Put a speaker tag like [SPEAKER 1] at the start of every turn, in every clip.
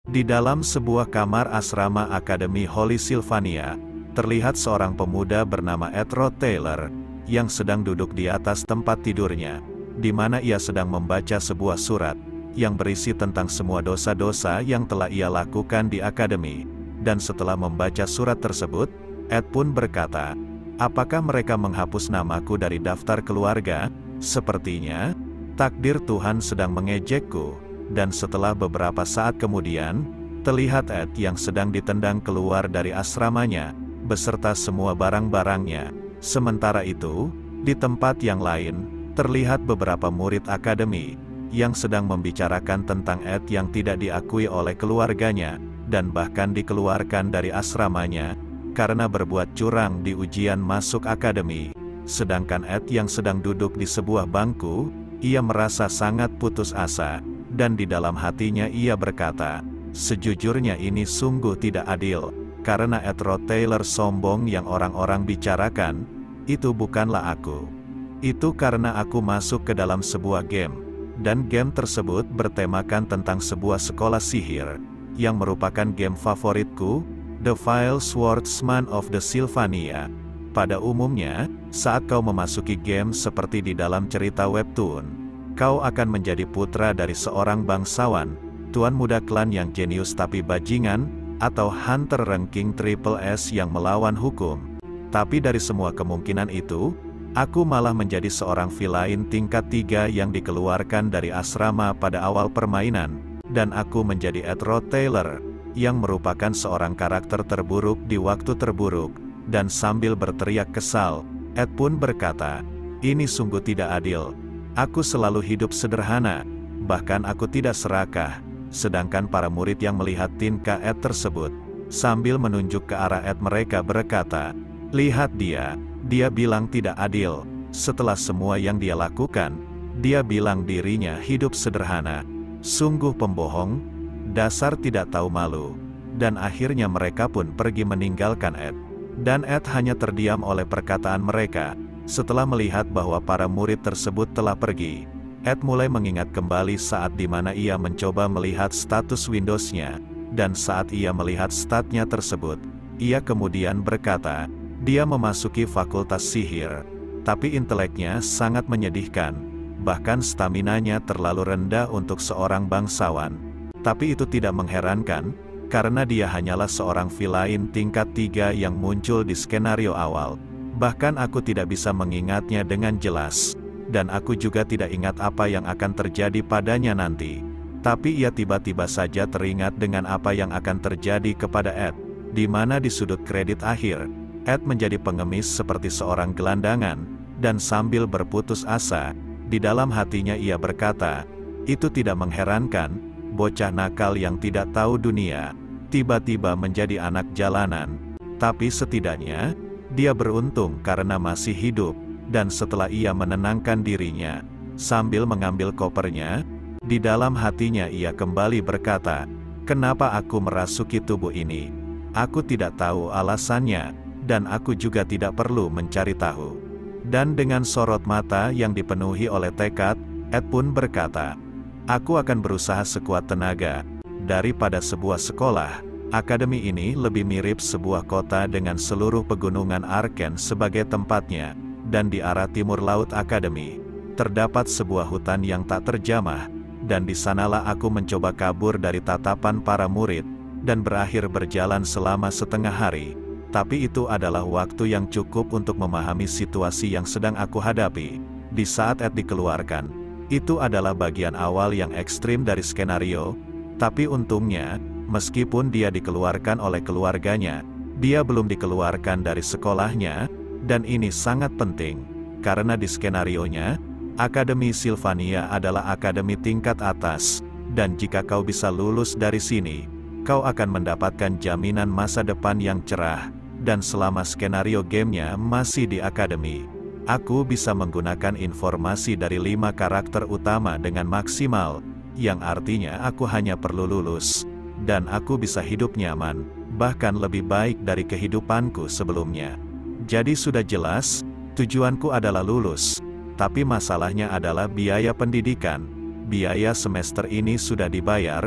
[SPEAKER 1] Di dalam sebuah kamar asrama Akademi Holy Sylvania, terlihat seorang pemuda bernama Ed Rod Taylor, yang sedang duduk di atas tempat tidurnya, di mana ia sedang membaca sebuah surat, yang berisi tentang semua dosa-dosa yang telah ia lakukan di akademi. Dan setelah membaca surat tersebut, Ed pun berkata, "Apakah mereka menghapus namaku dari daftar keluarga? Sepertinya, takdir Tuhan sedang mengejekku." Dan setelah beberapa saat kemudian, terlihat Ed yang sedang ditendang keluar dari asramanya, beserta semua barang-barangnya. Sementara itu, di tempat yang lain, terlihat beberapa murid akademi, yang sedang membicarakan tentang Ed yang tidak diakui oleh keluarganya, dan bahkan dikeluarkan dari asramanya, karena berbuat curang di ujian masuk akademi. Sedangkan Ed yang sedang duduk di sebuah bangku, ia merasa sangat putus asa. Dan di dalam hatinya ia berkata, "Sejujurnya ini sungguh tidak adil, karena Ed Rod Taylor sombong yang orang-orang bicarakan, itu bukanlah aku. Itu karena aku masuk ke dalam sebuah game, dan game tersebut bertemakan tentang sebuah sekolah sihir, yang merupakan game favoritku, The Vile Swordsman of the Sylvania. Pada umumnya, saat kau memasuki game seperti di dalam cerita webtoon, kau akan menjadi putra dari seorang bangsawan, tuan muda klan yang jenius tapi bajingan, atau hunter ranking triple S yang melawan hukum. Tapi dari semua kemungkinan itu, aku malah menjadi seorang villain tingkat 3 yang dikeluarkan dari asrama pada awal permainan, dan aku menjadi Ed Rod Taylor, yang merupakan seorang karakter terburuk di waktu terburuk." Dan sambil berteriak kesal, Ed pun berkata, "Ini sungguh tidak adil. Aku selalu hidup sederhana, bahkan aku tidak serakah." Sedangkan para murid yang melihat tingkah Ed tersebut, sambil menunjuk ke arah Ed mereka berkata, "Lihat dia bilang tidak adil. Setelah semua yang dia lakukan, dia bilang dirinya hidup sederhana. Sungguh pembohong, dasar tidak tahu malu." Dan akhirnya mereka pun pergi meninggalkan Ed. Dan Ed hanya terdiam oleh perkataan mereka. Setelah melihat bahwa para murid tersebut telah pergi, Ed mulai mengingat kembali saat dimana ia mencoba melihat status Windows-nya, dan saat ia melihat statnya tersebut, ia kemudian berkata, dia memasuki fakultas sihir, tapi inteleknya sangat menyedihkan, bahkan staminanya terlalu rendah untuk seorang bangsawan. Tapi itu tidak mengherankan, karena dia hanyalah seorang villain tingkat 3 yang muncul di skenario awal. Bahkan aku tidak bisa mengingatnya dengan jelas, dan aku juga tidak ingat apa yang akan terjadi padanya nanti. Tapi ia tiba-tiba saja teringat dengan apa yang akan terjadi kepada Ed, di mana di sudut kredit akhir, Ed menjadi pengemis seperti seorang gelandangan, dan sambil berputus asa, di dalam hatinya ia berkata, "Itu tidak mengherankan, bocah nakal yang tidak tahu dunia, tiba-tiba menjadi anak jalanan. Tapi setidaknya, dia beruntung karena masih hidup." Dan setelah ia menenangkan dirinya, sambil mengambil kopernya, di dalam hatinya ia kembali berkata, "Kenapa aku merasuki tubuh ini? Aku tidak tahu alasannya, dan aku juga tidak perlu mencari tahu." Dan dengan sorot mata yang dipenuhi oleh tekad, Ed pun berkata, "Aku akan berusaha sekuat tenaga. Daripada sebuah sekolah, akademi ini lebih mirip sebuah kota dengan seluruh pegunungan Arken sebagai tempatnya. Dan di arah timur laut akademi, terdapat sebuah hutan yang tak terjamah, dan di sanalah aku mencoba kabur dari tatapan para murid, dan berakhir berjalan selama setengah hari. Tapi itu adalah waktu yang cukup untuk memahami situasi yang sedang aku hadapi. Di saat Ed dikeluarkan, itu adalah bagian awal yang ekstrim dari skenario, tapi untungnya, meskipun dia dikeluarkan oleh keluarganya, dia belum dikeluarkan dari sekolahnya. Dan ini sangat penting, karena di skenarionya, Akademi Sylvania adalah akademi tingkat atas, dan jika kau bisa lulus dari sini, kau akan mendapatkan jaminan masa depan yang cerah, dan selama skenario gamenya masih di akademi, aku bisa menggunakan informasi dari 5 karakter utama dengan maksimal, yang artinya aku hanya perlu lulus, dan aku bisa hidup nyaman, bahkan lebih baik dari kehidupanku sebelumnya. Jadi sudah jelas, tujuanku adalah lulus, tapi masalahnya adalah biaya pendidikan. Biaya semester ini sudah dibayar,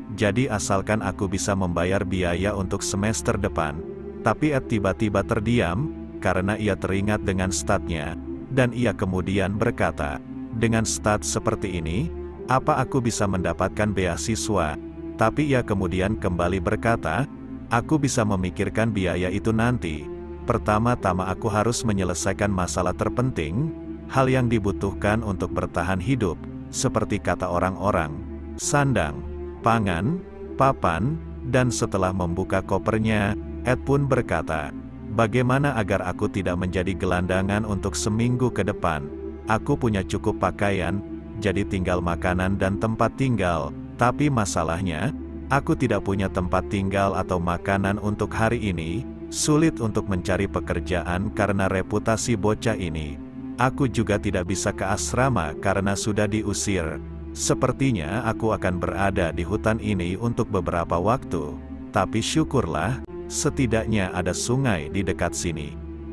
[SPEAKER 1] Jadi asalkan aku bisa membayar biaya untuk semester depan. Tapi Ed tiba-tiba terdiam, karena ia teringat dengan statnya, dan ia kemudian berkata, dengan stat seperti ini, apa aku bisa mendapatkan beasiswa? Tapi ia kemudian kembali berkata, aku bisa memikirkan biaya itu nanti. Pertama-tama aku harus menyelesaikan masalah terpenting, hal yang dibutuhkan untuk bertahan hidup, seperti kata orang-orang, sandang, pangan, papan, dan setelah membuka kopernya, Ed pun berkata, bagaimana agar aku tidak menjadi gelandangan untuk seminggu ke depan? Aku punya cukup pakaian, jadi tinggal makanan dan tempat tinggal, tapi masalahnya, aku tidak punya tempat tinggal atau makanan untuk hari ini. Sulit untuk mencari pekerjaan karena reputasi bocah ini. Aku juga tidak bisa ke asrama karena sudah diusir. Sepertinya aku akan berada di hutan ini untuk beberapa waktu. Tapi syukurlah, setidaknya ada sungai di dekat sini.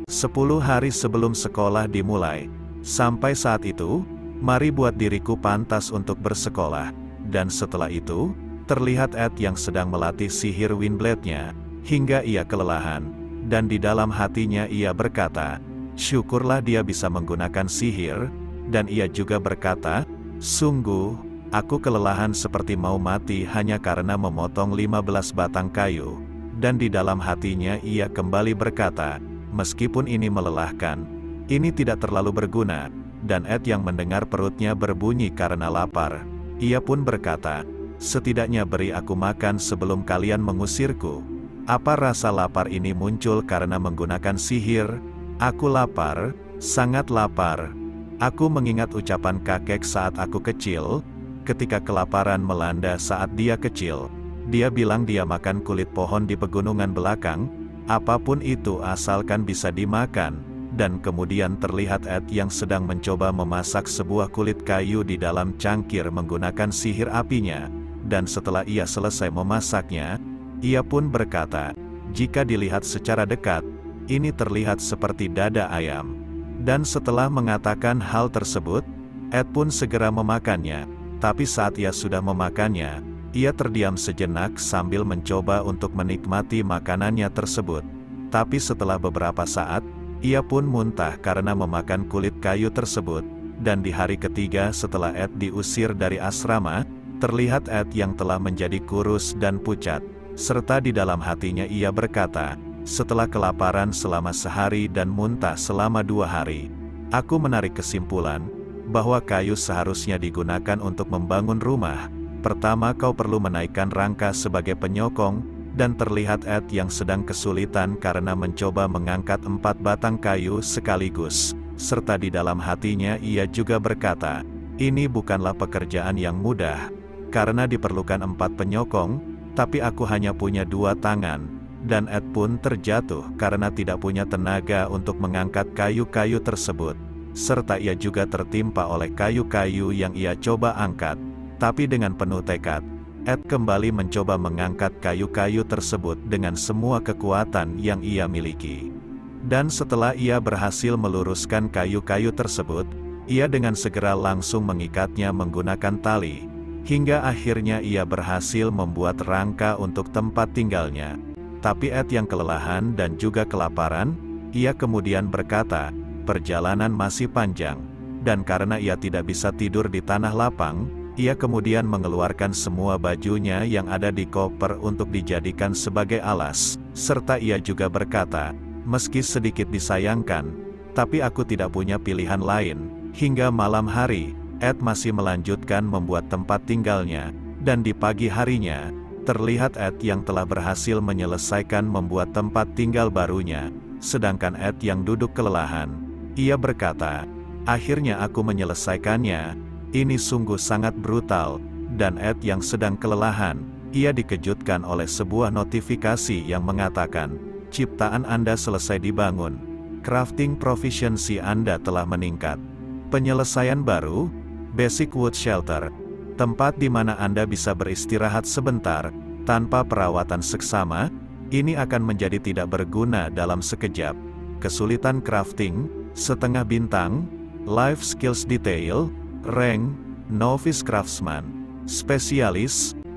[SPEAKER 1] 10 hari sebelum sekolah dimulai. Sampai saat itu, mari buat diriku pantas untuk bersekolah. Dan setelah itu, terlihat Ed yang sedang melatih sihir Windblade-nya, hingga ia kelelahan, dan di dalam hatinya ia berkata, syukurlah dia bisa menggunakan sihir, dan ia juga berkata, sungguh, aku kelelahan seperti mau mati hanya karena memotong 15 batang kayu, dan di dalam hatinya ia kembali berkata, meskipun ini melelahkan, ini tidak terlalu berguna, dan Ed yang mendengar perutnya berbunyi karena lapar, ia pun berkata, setidaknya beri aku makan sebelum kalian mengusirku. Apa rasa lapar ini muncul karena menggunakan sihir? Aku lapar, sangat lapar. Aku mengingat ucapan kakek saat aku kecil, ketika kelaparan melanda saat dia kecil. Dia bilang dia makan kulit pohon di pegunungan belakang, apapun itu asalkan bisa dimakan. Dan kemudian terlihat Ed yang sedang mencoba memasak sebuah kulit kayu di dalam cangkir menggunakan sihir apinya. Dan setelah ia selesai memasaknya, ia pun berkata, jika dilihat secara dekat, ini terlihat seperti dada ayam. Dan setelah mengatakan hal tersebut, Ed pun segera memakannya. Tapi saat ia sudah memakannya, ia terdiam sejenak sambil mencoba untuk menikmati makanannya tersebut. Tapi setelah beberapa saat, ia pun muntah karena memakan kulit kayu tersebut. Dan di hari ketiga setelah Ed diusir dari asrama, terlihat Ed yang telah menjadi kurus dan pucat. Serta di dalam hatinya ia berkata, setelah kelaparan selama sehari dan muntah selama 2 hari, aku menarik kesimpulan, bahwa kayu seharusnya digunakan untuk membangun rumah. Pertama kau perlu menaikkan rangka sebagai penyokong, dan terlihat Ed yang sedang kesulitan karena mencoba mengangkat 4 batang kayu sekaligus. Serta di dalam hatinya ia juga berkata, ini bukanlah pekerjaan yang mudah, karena diperlukan 4 penyokong, tapi aku hanya punya 2 tangan, dan Ed pun terjatuh karena tidak punya tenaga untuk mengangkat kayu-kayu tersebut, serta ia juga tertimpa oleh kayu-kayu yang ia coba angkat. Tapi dengan penuh tekad, Ed kembali mencoba mengangkat kayu-kayu tersebut dengan semua kekuatan yang ia miliki. Dan setelah ia berhasil meluruskan kayu-kayu tersebut, ia dengan segera langsung mengikatnya menggunakan tali, hingga akhirnya ia berhasil membuat rangka untuk tempat tinggalnya. Tapi Ed yang kelelahan dan juga kelaparan, ia kemudian berkata, perjalanan masih panjang, dan karena ia tidak bisa tidur di tanah lapang, ia kemudian mengeluarkan semua bajunya yang ada di koper untuk dijadikan sebagai alas, serta ia juga berkata, meski sedikit disayangkan, tapi aku tidak punya pilihan lain. Hingga malam hari, Ed masih melanjutkan membuat tempat tinggalnya, dan di pagi harinya, terlihat Ed yang telah berhasil menyelesaikan membuat tempat tinggal barunya, sedangkan Ed yang duduk kelelahan. Ia berkata, akhirnya aku menyelesaikannya, ini sungguh sangat brutal, dan Ed yang sedang kelelahan, ia dikejutkan oleh sebuah notifikasi yang mengatakan, ciptaan Anda selesai dibangun, crafting proficiency Anda telah meningkat. Penyelesaian baru, Basic Wood Shelter, tempat di mana Anda bisa beristirahat sebentar, tanpa perawatan seksama, ini akan menjadi tidak berguna dalam sekejap. Kesulitan crafting, setengah bintang, life skills detail, rank, novice craftsman, spesialis,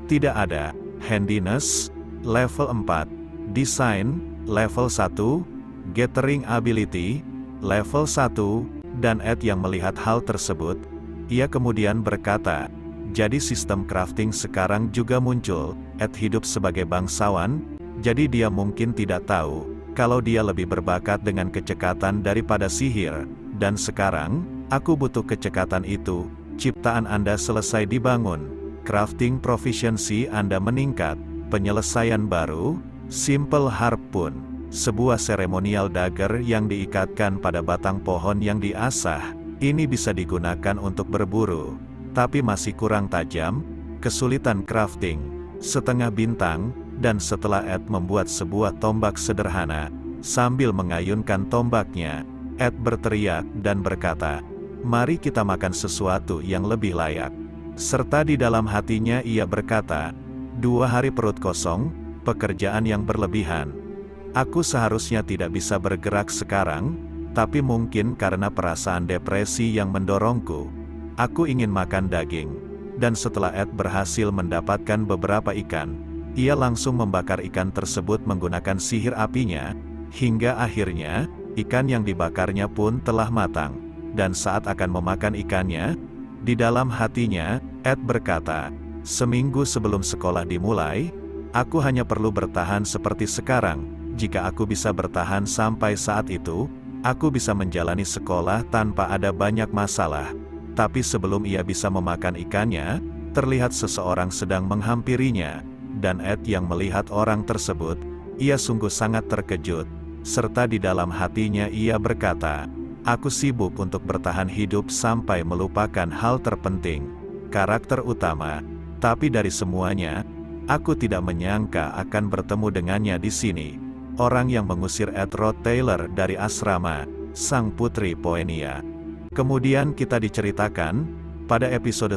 [SPEAKER 1] Tidak ada. Handiness, level 4. Design, level 1. Gathering ability, level 1. Dan Ed yang melihat hal tersebut, ia kemudian berkata, jadi sistem crafting sekarang juga muncul. Ed hidup sebagai bangsawan, jadi dia mungkin tidak tahu, kalau dia lebih berbakat dengan kecekatan daripada sihir. Dan sekarang, aku butuh kecekatan itu. Ciptaan Anda selesai dibangun. Crafting proficiency Anda meningkat. Penyelesaian baru, Simple Harpoon. Sebuah seremonial dagger yang diikatkan pada batang pohon yang diasah. Ini bisa digunakan untuk berburu, tapi masih kurang tajam. Kesulitan crafting, setengah bintang. Dan setelah Ed membuat sebuah tombak sederhana, sambil mengayunkan tombaknya, Ed berteriak dan berkata, mari kita makan sesuatu yang lebih layak. Serta di dalam hatinya ia berkata, 2 hari perut kosong, pekerjaan yang berlebihan. Aku seharusnya tidak bisa bergerak sekarang, tapi mungkin karena perasaan depresi yang mendorongku. Aku ingin makan daging. Dan setelah Ed berhasil mendapatkan beberapa ikan, ia langsung membakar ikan tersebut menggunakan sihir apinya, hingga akhirnya, ikan yang dibakarnya pun telah matang. Dan saat akan memakan ikannya, di dalam hatinya, Ed berkata, seminggu sebelum sekolah dimulai, aku hanya perlu bertahan seperti sekarang. Jika aku bisa bertahan sampai saat itu, aku bisa menjalani sekolah tanpa ada banyak masalah. Tapi sebelum ia bisa memakan ikannya, terlihat seseorang sedang menghampirinya. Dan Ed yang melihat orang tersebut, ia sungguh sangat terkejut. Serta di dalam hatinya ia berkata, aku sibuk untuk bertahan hidup sampai melupakan hal terpenting. Karakter utama. Tapi dari semuanya, aku tidak menyangka akan bertemu dengannya di sini. Orang yang mengusir Ed Rod Taylor dari asrama, sang putri Poenia. Kemudian kita diceritakan, pada episode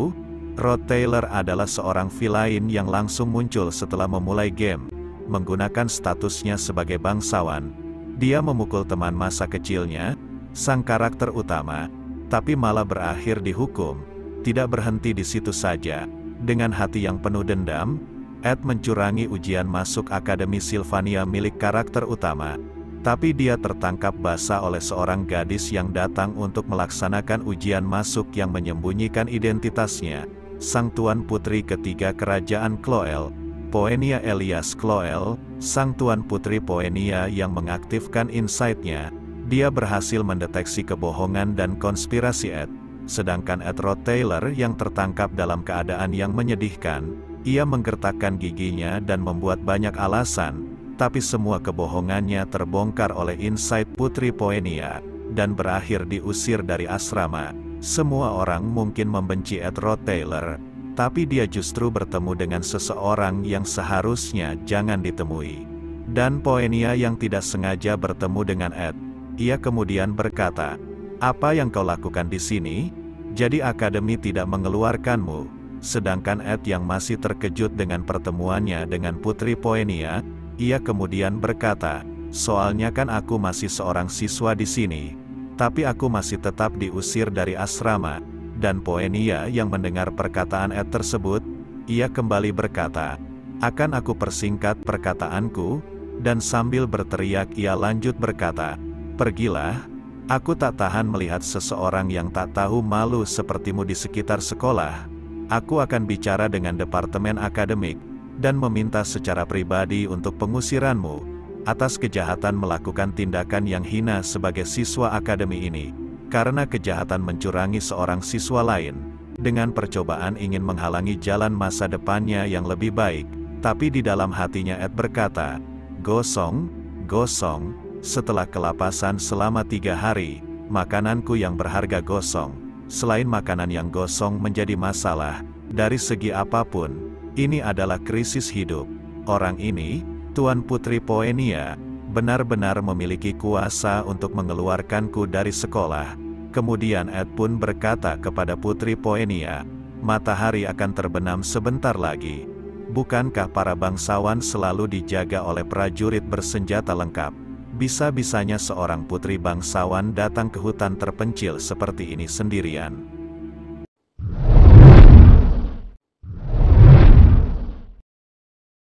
[SPEAKER 1] 1, Rod Taylor adalah seorang villain yang langsung muncul setelah memulai game. Menggunakan statusnya sebagai bangsawan, dia memukul teman masa kecilnya, sang karakter utama, tapi malah berakhir dihukum. Tidak berhenti di situ saja. Dengan hati yang penuh dendam, Ed mencurangi ujian masuk Akademi Sylvania milik karakter utama. Tapi dia tertangkap basah oleh seorang gadis yang datang untuk melaksanakan ujian masuk yang menyembunyikan identitasnya. Sang Tuan Putri ketiga Kerajaan Cloel, Poenia Elias Cloel, Sang Tuan Putri Poenia yang mengaktifkan insight-nya. Dia berhasil mendeteksi kebohongan dan konspirasi Ed. Sedangkan Ed Rod Taylor yang tertangkap dalam keadaan yang menyedihkan. Ia menggertakkan giginya dan membuat banyak alasan, tapi semua kebohongannya terbongkar oleh insight Putri Poenia, dan berakhir diusir dari asrama. Semua orang mungkin membenci Ed Rod Taylor, tapi dia justru bertemu dengan seseorang yang seharusnya jangan ditemui. Dan Poenia yang tidak sengaja bertemu dengan Ed. Ia kemudian berkata, apa yang kau lakukan di sini? Jadi akademi tidak mengeluarkanmu. Sedangkan Ed yang masih terkejut dengan pertemuannya dengan Putri Poenia, ia kemudian berkata, soalnya kan aku masih seorang siswa di sini. Tapi aku masih tetap diusir dari asrama. Dan Poenia yang mendengar perkataan Ed tersebut, ia kembali berkata, akan aku persingkat perkataanku, dan sambil berteriak ia lanjut berkata, pergilah, aku tak tahan melihat seseorang yang tak tahu malu sepertimu di sekitar sekolah. Aku akan bicara dengan departemen akademik, dan meminta secara pribadi untuk pengusiranmu, atas kejahatan melakukan tindakan yang hina sebagai siswa akademi ini, karena kejahatan mencurangi seorang siswa lain, dengan percobaan ingin menghalangi jalan masa depannya yang lebih baik. Tapi di dalam hatinya Ed berkata, gosong, gosong, setelah kelapasan selama 3 hari, makananku yang berharga gosong. Selain makanan yang gosong menjadi masalah, dari segi apapun, ini adalah krisis hidup. Orang ini, Tuan Putri Poenia, benar-benar memiliki kuasa untuk mengeluarkanku dari sekolah. Kemudian Ed pun berkata kepada Putri Poenia, matahari akan terbenam sebentar lagi. Bukankah para bangsawan selalu dijaga oleh prajurit bersenjata lengkap? Bisa-bisanya seorang putri bangsawan datang ke hutan terpencil seperti ini sendirian.